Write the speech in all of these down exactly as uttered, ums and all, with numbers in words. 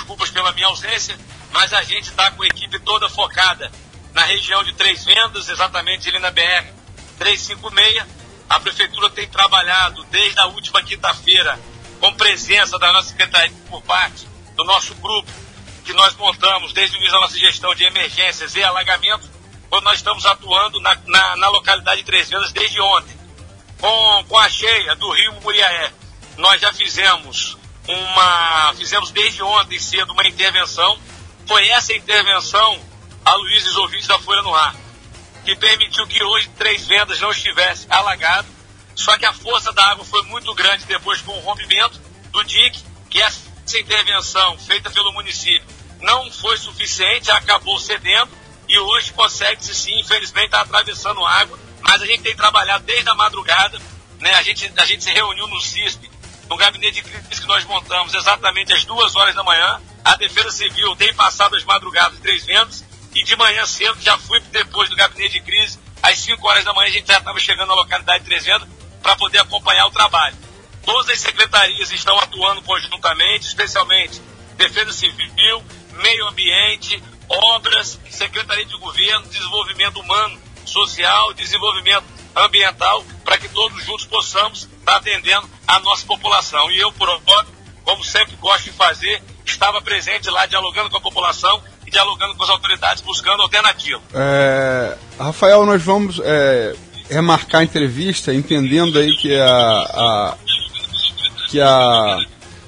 desculpas pela minha ausência, mas a gente está com a equipe toda focada na região de Três Vendas, exatamente ali na B R trezentos e cinquenta e seis. A Prefeitura tem trabalhado desde a última quinta-feira com presença da nossa Secretaria por parte do nosso grupo, que nós montamos desde o início da nossa gestão de emergências e alagamentos, quando nós estamos atuando na, na, na localidade de Três Vendas desde ontem. Com, com a cheia do Rio Muriaé, nós já fizemos uma, fizemos desde ontem cedo uma intervenção. Foi essa intervenção, a Luiz e os ouvintes da Folha no Ar, que permitiu que hoje Três Vendas não estivesse alagado, só que a força da água foi muito grande depois com o rompimento do dique, que essa intervenção feita pelo município não foi suficiente, acabou cedendo, e hoje consegue-se sim, infelizmente está atravessando água, mas a gente tem trabalhado desde a madrugada, né? a, gente, a gente se reuniu no C I S P, no gabinete de crise que nós montamos exatamente às duas horas da manhã. A Defesa Civil tem passado as madrugadas em Três Vendas, e de manhã cedo já fui depois do gabinete de crise, às cinco horas da manhã a gente já estava chegando na localidade de Três Vendas para poder acompanhar o trabalho. Todas as secretarias estão atuando conjuntamente, especialmente Defesa Civil, Meio Ambiente, Obras, Secretaria de Governo, Desenvolvimento Humano, Social, Desenvolvimento Ambiental, para que todos juntos possamos estar atendendo a nossa população. E eu, por óbvio, como sempre gosto de fazer, estava presente lá dialogando com a população e dialogando com as autoridades, buscando alternativa. É, Rafael, nós vamos é, remarcar a entrevista, entendendo aí que a, a, que a,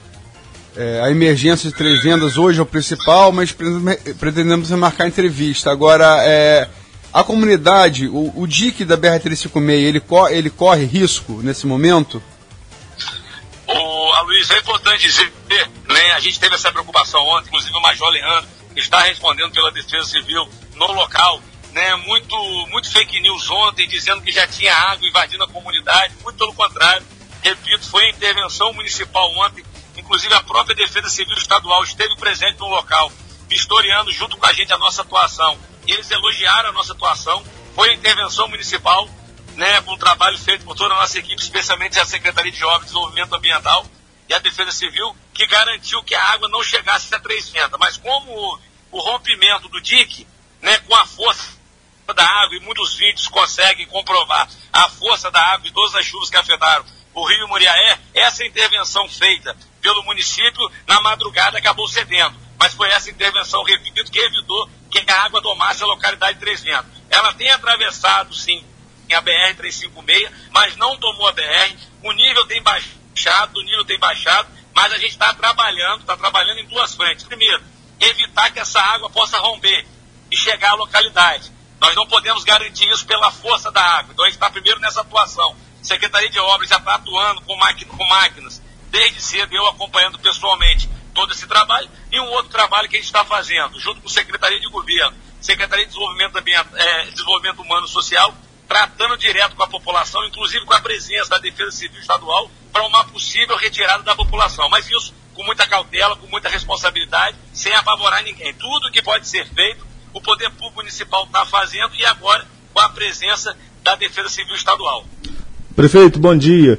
é, a emergência de Três Vendas hoje é o principal, mas pretendemos remarcar a entrevista. Agora, é, a comunidade, o, o dique da B R trezentos e cinquenta e seis, ele, co ele corre risco nesse momento? O, a Luiz, é importante dizer, né, a gente teve essa preocupação ontem, inclusive o Major Leandro está respondendo pela Defesa Civil no local, né, muito, muito fake news ontem, dizendo que já tinha água invadindo a comunidade. Muito pelo contrário, repito, foi a intervenção municipal ontem, inclusive a própria Defesa Civil Estadual esteve presente no local, vistoriando junto com a gente a nossa atuação. E eles elogiaram a nossa atuação, foi a intervenção municipal, né, com o trabalho feito por toda a nossa equipe, especialmente a Secretaria de Obras e Desenvolvimento Ambiental e a Defesa Civil, que garantiu que a água não chegasse a Três Vendas. Mas como houve o rompimento do dique, né, com a força da água, e muitos vídeos conseguem comprovar a força da água e todas as chuvas que afetaram o Rio Muriaé, essa intervenção feita pelo município na madrugada acabou cedendo. Mas foi essa intervenção, repito, que evitou que a água tomasse a localidade de Três Vendas. Ela tem atravessado, sim, a B R trezentos e cinquenta e seis, mas não tomou a B R. O nível tem baixado, o nível tem baixado, mas a gente está trabalhando, está trabalhando em duas frentes. Primeiro, evitar que essa água possa romper e chegar à localidade. Nós não podemos garantir isso pela força da água. Então a gente está primeiro nessa atuação. Secretaria de Obras já está atuando com, máquina, com máquinas, desde cedo, eu acompanhando pessoalmente todo esse trabalho. E um outro trabalho que a gente está fazendo, junto com a Secretaria de Governo, Secretaria de Desenvolvimento, é, Desenvolvimento Humano e Social, tratando direto com a população, inclusive com a presença da Defesa Civil Estadual, para uma possível retirada da população. Mas isso com muita cautela, com muita responsabilidade, sem apavorar ninguém. Tudo que pode ser feito, o Poder Público Municipal está fazendo, e agora com a presença da Defesa Civil Estadual. Prefeito, bom dia.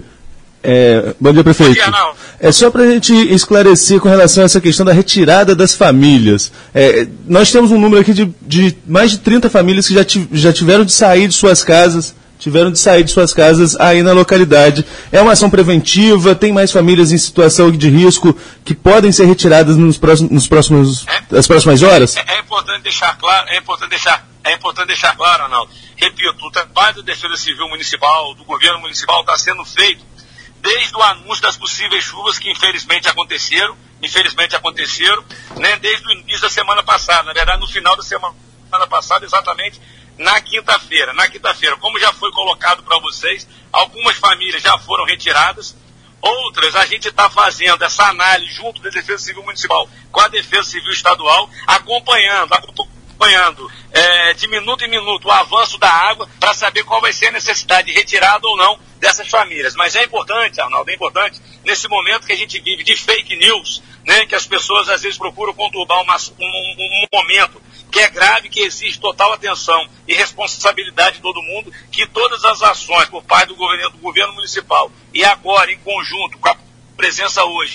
É, bom dia, prefeito. Bom dia, Arnaldo. É só para a gente esclarecer com relação a essa questão da retirada das famílias. É, nós temos um número aqui de, de mais de trinta famílias que já, já tiveram de sair de suas casas, tiveram de sair de suas casas aí na localidade. É uma ação preventiva? Tem mais famílias em situação de risco que podem ser retiradas nos próximos, nos próximos, é, nas próximas horas? É, é importante deixar claro, é importante deixar, é importante deixar claro, Arnaldo. Repito, o trabalho da Defesa Civil Municipal, do governo municipal, está sendo feito desde o anúncio das possíveis chuvas que infelizmente aconteceram, infelizmente aconteceram, né, desde o início da semana passada, na verdade no final da semana passada, exatamente na quinta-feira. Na quinta-feira, como já foi colocado para vocês, algumas famílias já foram retiradas, outras a gente está fazendo essa análise junto da Defesa Civil Municipal com a Defesa Civil Estadual, acompanhando, acompanhando é, de minuto em minuto o avanço da água para saber qual vai ser a necessidade de retirada ou não dessas famílias. Mas é importante, Arnaldo, é importante, nesse momento que a gente vive de fake news, né, que as pessoas às vezes procuram conturbar uma, um, um momento que é grave, que exige total atenção e responsabilidade de todo mundo, que todas as ações por parte do governo, do governo municipal e agora em conjunto com a presença hoje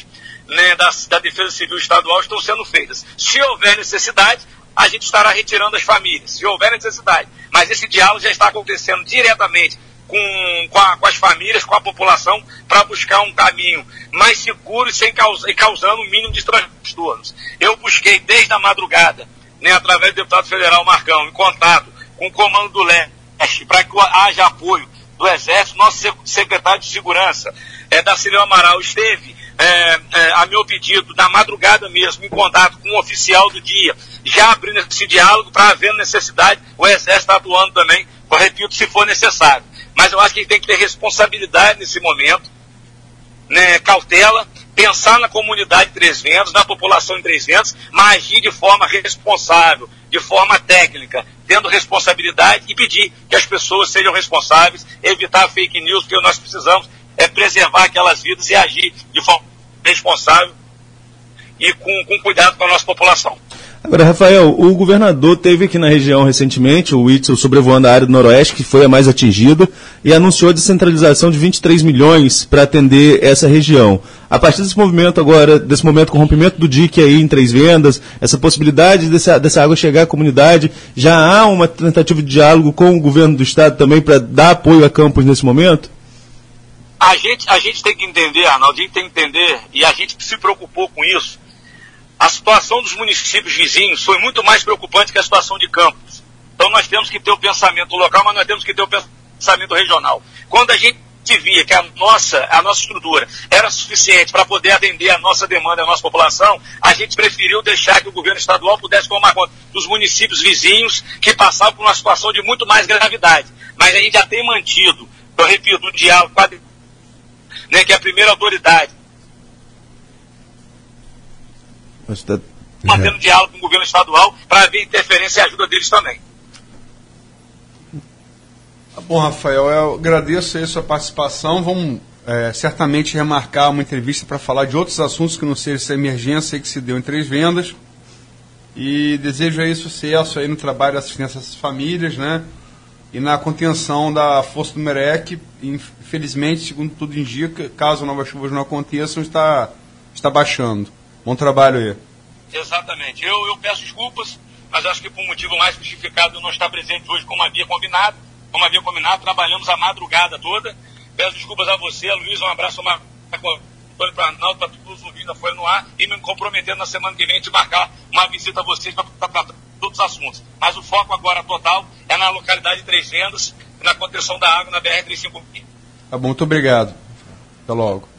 né, da, da Defesa Civil Estadual estão sendo feitas. Se houver necessidade, a gente estará retirando as famílias, se houver necessidade. Mas esse diálogo já está acontecendo diretamente com, com, a, com as famílias, com a população, para buscar um caminho mais seguro e, sem causa, e causando o mínimo de transtornos. Eu busquei desde a madrugada, né, através do deputado federal Marcão, em contato com o comando do Leste, para que haja apoio do Exército. Nosso secretário de Segurança, é, Darcílio Amaral, esteve, é, é, a meu pedido, na madrugada mesmo, em contato com o oficial do dia, já abrindo esse diálogo para, havendo necessidade, o Exército está atuando também, eu repito, se for necessário. Mas eu acho que a gente tem que ter responsabilidade nesse momento, né, cautela, pensar na comunidade de Três Ventos, na população de Três Ventos, mas agir de forma responsável, de forma técnica, tendo responsabilidade e pedir que as pessoas sejam responsáveis, evitar fake news, porque nós precisamos é preservar aquelas vidas e agir de forma responsável e com, com cuidado com a nossa população. Agora, Rafael, o governador teve aqui na região recentemente, o Witzel, sobrevoando a área do Noroeste, que foi a mais atingida, e anunciou a descentralização de vinte e três milhões para atender essa região. A partir desse movimento agora, desse momento com o rompimento do dique aí em Três Vendas, essa possibilidade dessa, dessa água chegar à comunidade, já há uma tentativa de diálogo com o governo do estado também para dar apoio a Campos nesse momento? A gente, a gente tem que entender, Arnaldo, a gente tem que entender, e a gente se preocupou com isso. A situação dos municípios vizinhos foi muito mais preocupante que a situação de Campos. Então nós temos que ter o pensamento local, mas nós temos que ter o pensamento regional. Quando a gente via que a nossa, a nossa estrutura era suficiente para poder atender a nossa demanda, a nossa população, a gente preferiu deixar que o governo estadual pudesse tomar conta dos municípios vizinhos que passavam por uma situação de muito mais gravidade. Mas a gente já tem mantido, eu repito, um diálogo com a, né, que é a primeira autoridade, Está... mantendo diálogo com o governo estadual para haver interferência e ajuda deles também. Tá bom, Rafael, eu agradeço aí a sua participação. Vamos é, certamente remarcar uma entrevista para falar de outros assuntos que não seja essa emergência que se deu em Três Vendas. E desejo aí sucesso aí no trabalho de assistência às famílias, né? E na contenção da força do MEREC. Infelizmente, segundo tudo indica, caso novas chuvas não aconteçam, está, está baixando. Bom trabalho aí. Exatamente. Eu, eu peço desculpas, mas acho que por um motivo mais justificado eu não estar presente hoje como havia combinado. Como havia combinado, trabalhamos a madrugada toda. Peço desculpas a você, a Luiz, um abraço para o Arnaldo, para todos os ouvintes da Folha no Ar, e me comprometendo na semana que vem de marcar uma visita a vocês para tratar todos os assuntos. Mas o foco agora total é na localidade de Três Vendas e na contenção da água na B R trezentos e cinquenta e cinco. Tá bom, muito obrigado. Até logo.